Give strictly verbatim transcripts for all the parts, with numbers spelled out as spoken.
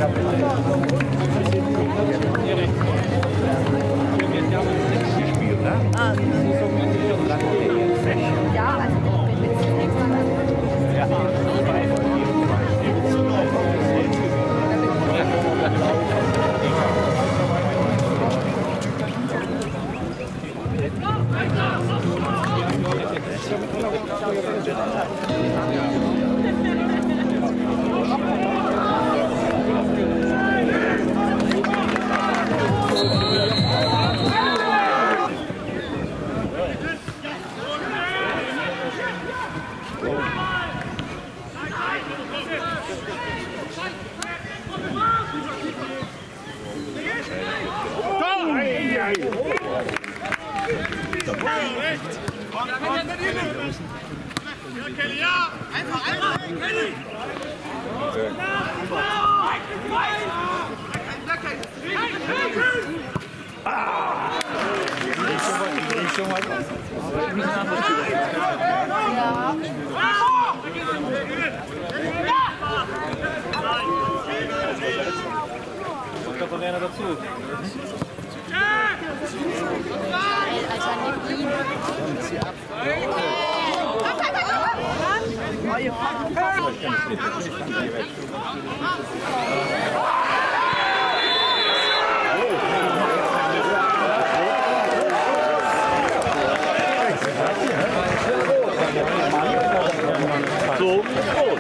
Ja, also einfach, einfach! Da kommt einer dazu. So, rot.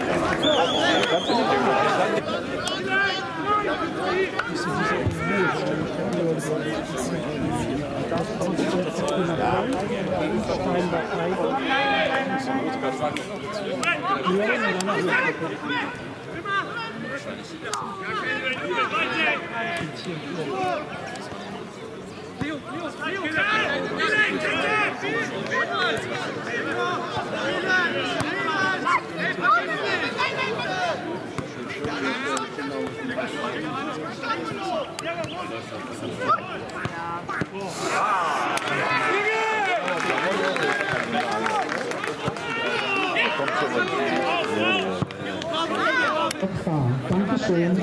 Dankeschön.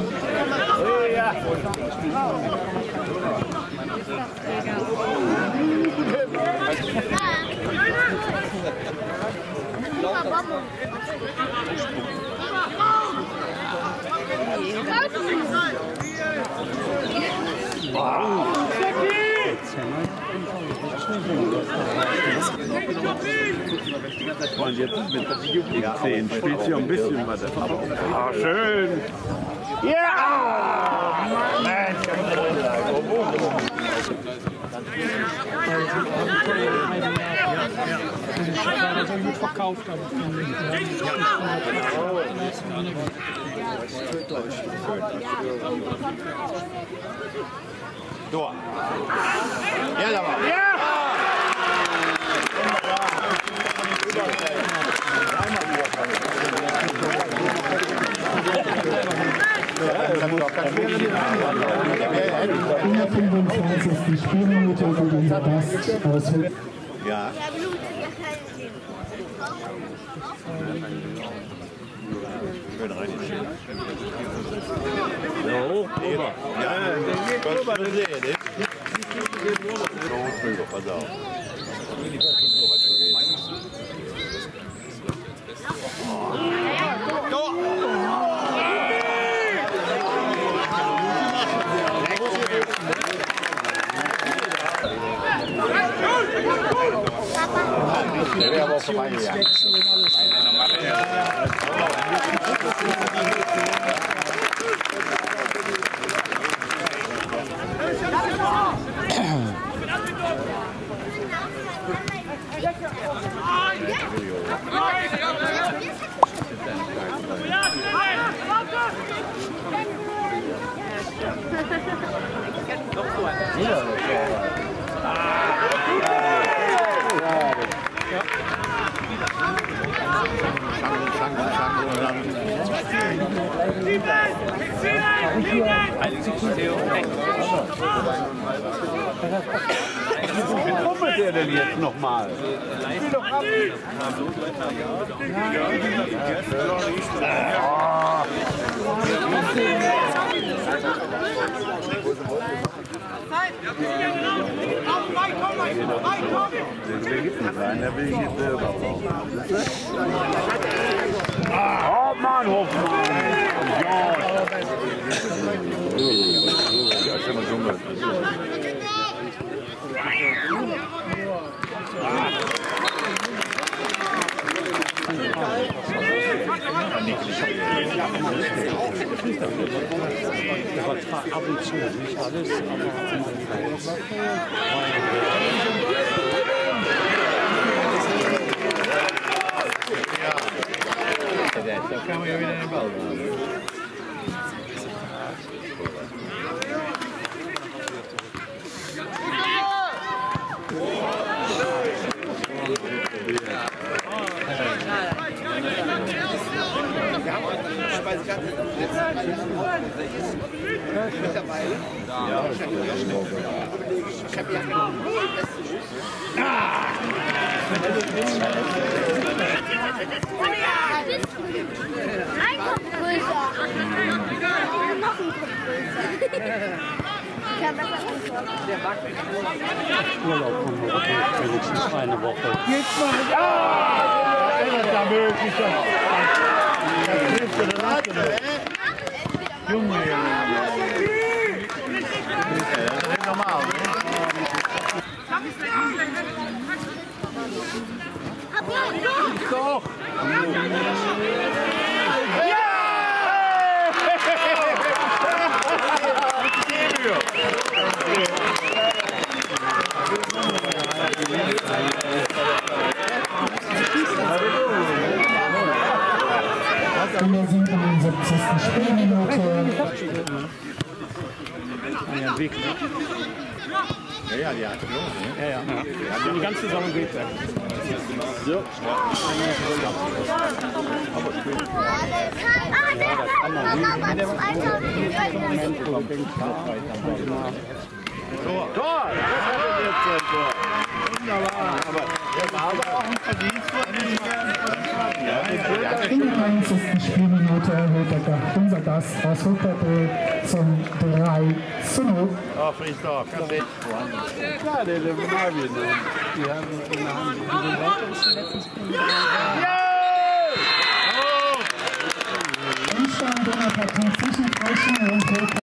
Und jetzt mit der Videoblick zehn spielt sie ein bisschen was. Ah, schön! Ja! Mensch! Ja, so gut verkauft haben. Tor! Ja, da war! Ja! hundertfünfundzwanzig Spielminute gegen Bast aus Hütten. Ja. Schön rein. Ja, hoch, drüber. Ja, drüber, das sehe ich nicht. Hoch, drüber, pass auf. Der wäre aber auch vorbeigegangen. Wie pummelt der denn jetzt nochmal? Spiel doch ab! Ja. Der will ich jetzt selber. Oh Mann, Hoffmann! Ja! Ja, ist immer dunkel. Übertrag ab und zu, nicht alles, Da kann man ja wieder den Ball machen. Mittlerweile. Ja, ich habe ja genau. Ein Kopf größer. Noch ein Kopf größer. Ich habe besser Urlaub von Marokko, wenigstens eine Woche. Jetzt mal mit. Ah! Das ist ja möglich. Das hilft dir dann Junge, Junge. Das ist normal. Doch! In der siebenundsiebzigsten Spielminute. Ja, Weg. Ja, ja, die hat los, ne? Ja, ja. ja. Die ganze Saison geht weg. So. Tor! Tor! Das hat er jetzt sein Tor. Wunderbar. Aber der war aber auch ein Verdienst von ja, In der neunzigsten Spielminute erhöht der, unser Gast aus Huckerberg zum drei zu null. Oh, Friedhof, kann nicht. Ja, der ist im Navien. Die haben in der Hand. Die Leute ist letztens Endstand der Partie zwischen Eichen und Huckerberg.